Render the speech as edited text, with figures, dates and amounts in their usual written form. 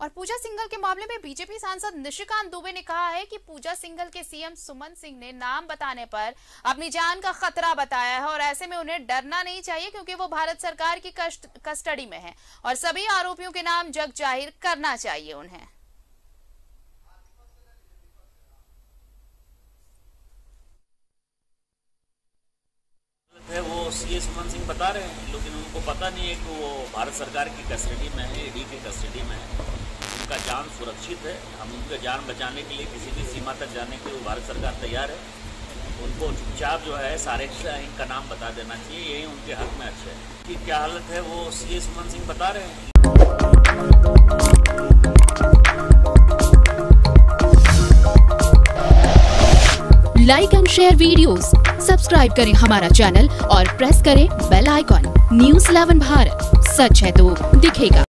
और पूजा सिंघल के मामले में बीजेपी सांसद निशिकांत दुबे ने कहा है कि पूजा सिंघल के सीएम सुमन सिंह ने नाम बताने पर अपनी जान का खतरा बताया है और ऐसे में उन्हें डरना नहीं चाहिए क्योंकि वो भारत सरकार की कस्टडी में है और सभी आरोपियों के नाम जग जाहिर करना चाहिए उन्हें। वो सीए सुमन सिंह बता रहे हैं, लेकिन उनको पता नहीं है कि वो भारत सरकार की कस्टडी में है, ईडी की कस्टडी में है। उनका जान सुरक्षित है। हम उनका जान बचाने के लिए किसी भी सीमा तक जाने के लिए भारत सरकार तैयार है। उनको चुपचाप जो है सारे इनका नाम बता देना चाहिए, यही उनके हक में अच्छा है। कि क्या हालत है वो सीए सुमन सिंह बता रहे हैं। Like and share videos, subscribe करें हमारा चैनल और प्रेस करें बेल आइकॉन। News 11 भारत, सच है तो दिखेगा।